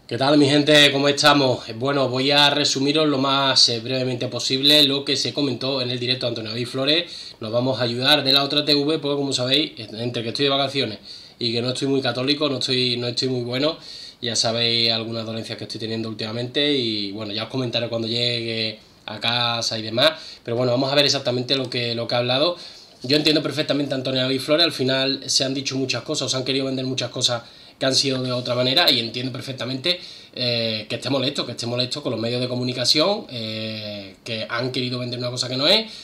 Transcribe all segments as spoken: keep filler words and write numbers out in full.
¿Qué tal, mi gente? ¿Cómo estamos? Bueno, voy a resumiros lo más eh, brevemente posible lo que se comentó en el directo de Antonio David Flores. Nos vamos a ayudar de la otra T V, porque como sabéis, entre que estoy de vacaciones y que no estoy muy católico, no estoy, no estoy muy bueno, ya sabéis algunas dolencias que estoy teniendo últimamente y bueno, ya os comentaré cuando llegue a casa y demás, pero bueno, vamos a ver exactamente lo que, lo que ha hablado. Yo entiendo perfectamente a Antonio David Flores, al final se han dicho muchas cosas, se han querido vender muchas cosas que han sido de otra manera, y entiendo perfectamente eh, que esté molesto, que esté molesto con los medios de comunicación eh, que han querido vender una cosa que no es.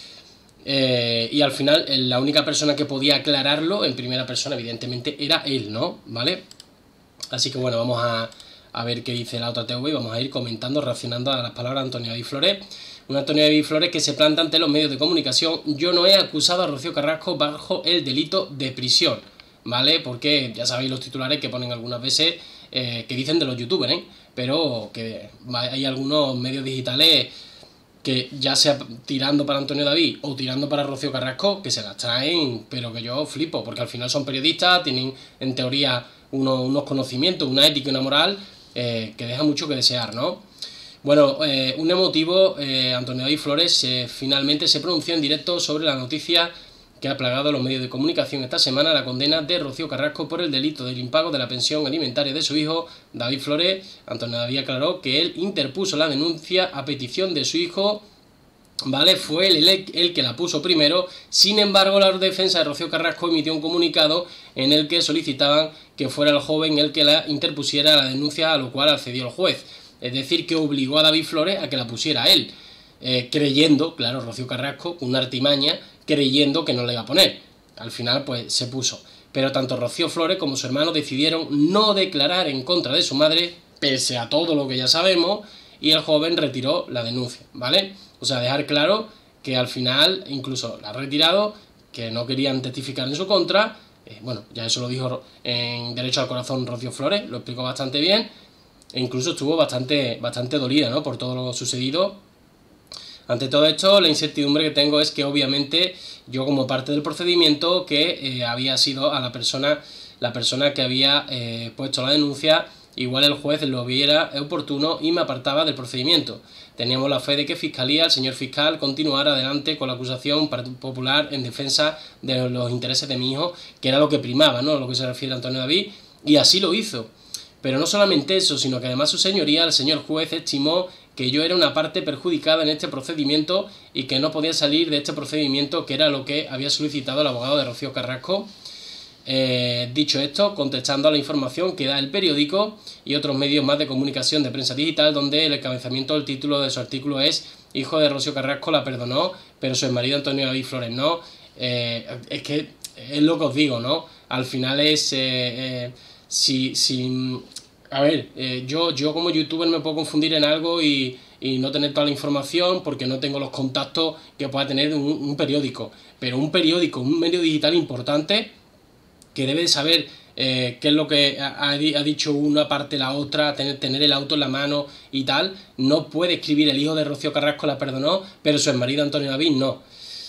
Eh, y al final la única persona que podía aclararlo en primera persona evidentemente era él, ¿no? ¿Vale? Así que bueno, vamos a, a ver qué dice la otra T V y vamos a ir comentando, reaccionando a las palabras de Antonio David Flores. Un Antonio David Flores que se planta ante los medios de comunicación. Yo no he acusado a Rocío Carrasco bajo el delito de prisión, ¿vale? Porque ya sabéis los titulares que ponen algunas veces eh, que dicen de los youtubers, ¿eh? Pero que hay algunos medios digitales que ya sea tirando para Antonio David o tirando para Rocío Carrasco, que se las traen, pero que yo flipo, porque al final son periodistas, tienen en teoría unos, unos conocimientos, una ética y una moral eh, que deja mucho que desear, ¿no? Bueno, eh, un emotivo, eh, Antonio David Flores eh, finalmente se pronunció en directo sobre la noticia que ha plagado a los medios de comunicación esta semana, la condena de Rocío Carrasco por el delito del impago de la pensión alimentaria de su hijo David Flores. Antonio David aclaró que él interpuso la denuncia a petición de su hijo, ¿vale? Fue él el, el que la puso primero. Sin embargo, la defensa de Rocío Carrasco emitió un comunicado en el que solicitaban que fuera el joven el que la interpusiera la denuncia, a lo cual accedió el juez. Es decir, que obligó a David Flores a que la pusiera él, eh, creyendo, claro, Rocío Carrasco, una artimaña, creyendo que no le iba a poner. Al final, pues, se puso. Pero tanto Rocío Flores como su hermano decidieron no declarar en contra de su madre, pese a todo lo que ya sabemos, y el joven retiró la denuncia, ¿vale? O sea, dejar claro que al final, incluso la ha retirado, que no querían testificar en su contra. Eh, bueno, ya eso lo dijo en Derecho al Corazón Rocío Flores, lo explicó bastante bien, e incluso estuvo bastante, bastante dolida, ¿no?, por todo lo sucedido. Ante todo esto, la incertidumbre que tengo es que obviamente yo, como parte del procedimiento, que eh, había sido a la persona, la persona que había eh, puesto la denuncia, igual el juez lo viera oportuno y me apartaba del procedimiento. Teníamos la fe de que Fiscalía, el señor fiscal, continuara adelante con la acusación popular en defensa de los intereses de mi hijo, que era lo que primaba, ¿no?, a lo que se refiere a Antonio David, y así lo hizo. Pero no solamente eso, sino que además su señoría, el señor juez, estimó que yo era una parte perjudicada en este procedimiento y que no podía salir de este procedimiento, que era lo que había solicitado el abogado de Rocío Carrasco. Eh, dicho esto, contestando a la información que da el periódico y otros medios más de comunicación de prensa digital, donde el encabezamiento del título de su artículo es "Hijo de Rocío Carrasco la perdonó, pero su marido Antonio David Flores no". Eh, es que es lo que os digo, ¿no? Al final es... Eh, eh, si... si A ver, eh, yo, yo como youtuber me puedo confundir en algo y, y no tener toda la información porque no tengo los contactos que pueda tener un, un periódico. Pero un periódico, un medio digital importante, que debe de saber eh, qué es lo que ha, ha dicho una parte la otra, tener, tener el auto en la mano y tal, no puede escribir "el hijo de Rocío Carrasco la perdonó, pero su marido Antonio David no".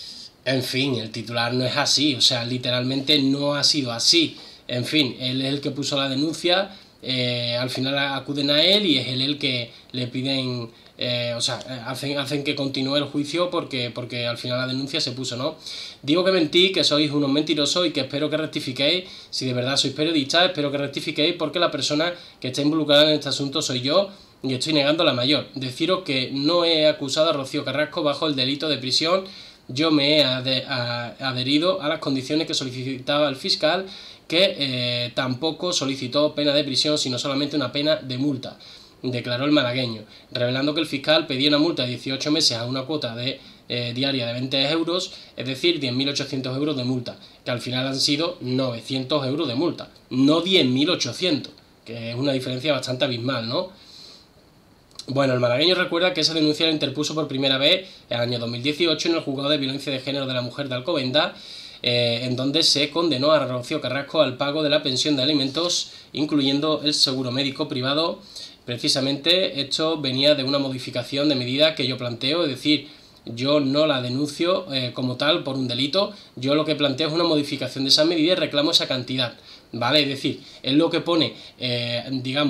En fin, el titular no es así, o sea, literalmente no ha sido así. En fin, él es el que puso la denuncia. Eh, al final acuden a él y es él el que le piden, eh, o sea, hacen, hacen que continúe el juicio porque, porque al final la denuncia se puso, ¿no? Digo que mentí, que sois unos mentirosos y que espero que rectifiquéis. Si de verdad sois periodistas, espero que rectifiquéis, porque la persona que está involucrada en este asunto soy yo y estoy negando la mayor. Deciros que no he acusado a Rocío Carrasco bajo el delito de prisión. Yo me he adherido a las condiciones que solicitaba el fiscal, que eh, tampoco solicitó pena de prisión, sino solamente una pena de multa, declaró el malagueño, revelando que el fiscal pedía una multa de dieciocho meses a una cuota de, eh, diaria de veinte euros, es decir, diez mil ochocientos euros de multa, que al final han sido novecientos euros de multa, no diez mil ochocientos, que es una diferencia bastante abismal, ¿no? Bueno, el malagueño recuerda que esa denuncia la interpuso por primera vez en el año dos mil dieciocho en el Juzgado de Violencia de Género de la Mujer de Alcobendas, eh, en donde se condenó a Rocío Carrasco al pago de la pensión de alimentos, incluyendo el seguro médico privado. Precisamente esto venía de una modificación de medida que yo planteo, es decir, yo no la denuncio eh, como tal por un delito, yo lo que planteo es una modificación de esa medida y reclamo esa cantidad, ¿vale? Es decir, es lo que pone, eh, digamos,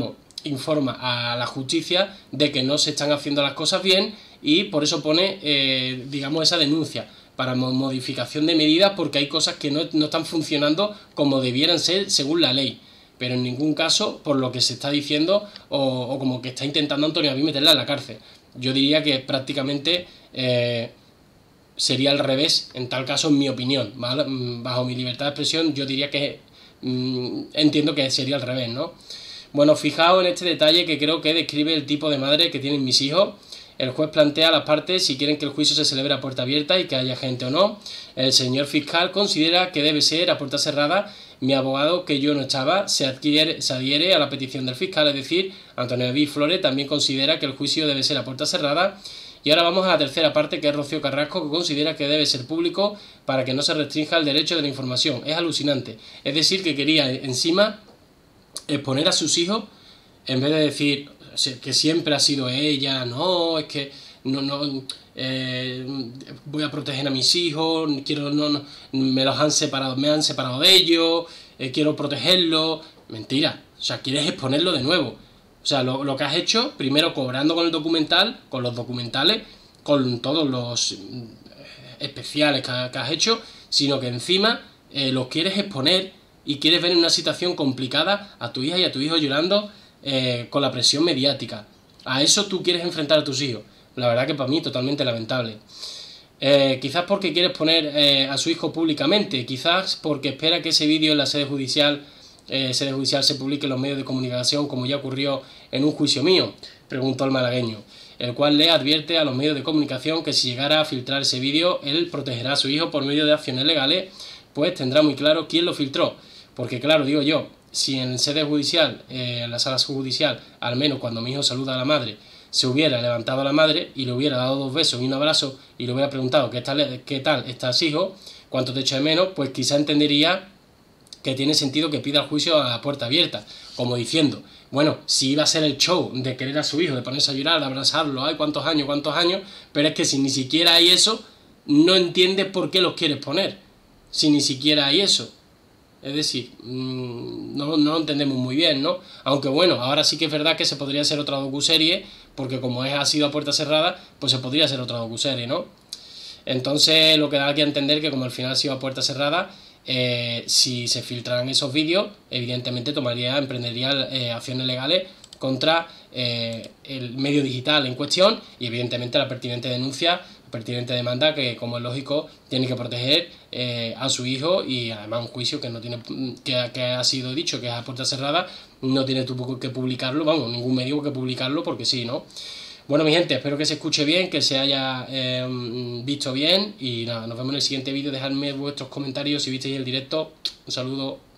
informa a la justicia de que no se están haciendo las cosas bien y por eso pone, eh, digamos, esa denuncia para modificación de medidas porque hay cosas que no, no están funcionando como debieran ser según la ley. Pero en ningún caso por lo que se está diciendo o, o como que está intentando Antonio David meterla en la cárcel. Yo diría que prácticamente eh, sería al revés, en tal caso, en mi opinión, ¿vale? Bajo mi libertad de expresión, yo diría que mmm, entiendo que sería al revés, ¿no? Bueno, fijaos en este detalle que creo que describe el tipo de madre que tienen mis hijos. El juez plantea a las partes si quieren que el juicio se celebre a puerta abierta y que haya gente o no. El señor fiscal considera que debe ser a puerta cerrada. Mi abogado, que yo no estaba, se, adquiere, se adhiere a la petición del fiscal, es decir, Antonio David Flores también considera que el juicio debe ser a puerta cerrada. Y ahora vamos a la tercera parte, que es Rocío Carrasco, que considera que debe ser público para que no se restrinja el derecho de la información. Es alucinante. Es decir, que quería encima exponer a sus hijos, en vez de decir que siempre ha sido ella, no, es que no, no eh, voy a proteger a mis hijos, quiero, no, no, me los han separado, me han separado de ellos, eh, quiero protegerlos. Mentira, o sea, quieres exponerlo de nuevo. O sea, lo, lo que has hecho, primero cobrando con el documental, con los documentales, con todos los especiales que, que has hecho, sino que encima eh, los quieres exponer y quieres ver en una situación complicada a tu hija y a tu hijo llorando eh, con la presión mediática. A eso tú quieres enfrentar a tus hijos. La verdad que para mí totalmente lamentable. Eh, quizás porque quieres poner eh, a su hijo públicamente, quizás porque espera que ese vídeo en la sede judicial, eh, sede judicial se publique en los medios de comunicación, como ya ocurrió en un juicio mío, preguntó el malagueño, el cual le advierte a los medios de comunicación que si llegara a filtrar ese vídeo, él protegerá a su hijo por medio de acciones legales, pues tendrá muy claro quién lo filtró. Porque claro, digo yo, si en sede judicial, eh, en la sala judicial, al menos cuando mi hijo saluda a la madre, se hubiera levantado a la madre y le hubiera dado dos besos y un abrazo y le hubiera preguntado ¿qué tal, qué tal estás, hijo? ¿Cuánto te echa de menos? Pues quizá entendería que tiene sentido que pida el juicio a la puerta abierta, como diciendo, bueno, si iba a ser el show de querer a su hijo, de ponerse a llorar, de abrazarlo, ay, cuántos años, cuántos años, pero es que si ni siquiera hay eso, no entiendes por qué los quieres poner, si ni siquiera hay eso. Es decir, mmm, no, no lo entendemos muy bien, ¿no? Aunque bueno, ahora sí que es verdad que se podría hacer otra docuserie, porque como es, ha sido a puerta cerrada, pues se podría hacer otra docuserie, ¿no? Entonces lo que da aquí a entender que como al final ha sido a puerta cerrada, eh, si se filtraran esos vídeos, evidentemente tomaría, emprendería eh, acciones legales contra eh, el medio digital en cuestión y evidentemente la pertinente denuncia, pertinente demanda que, como es lógico, tiene que proteger eh, a su hijo y además un juicio que no tiene que, que ha sido dicho que es a puerta cerrada, no tiene tú que publicarlo, vamos, ningún medio que publicarlo porque sí, ¿no? Bueno, mi gente, espero que se escuche bien, que se haya eh, visto bien y nada, nos vemos en el siguiente vídeo. Dejadme vuestros comentarios si visteis el directo. Un saludo.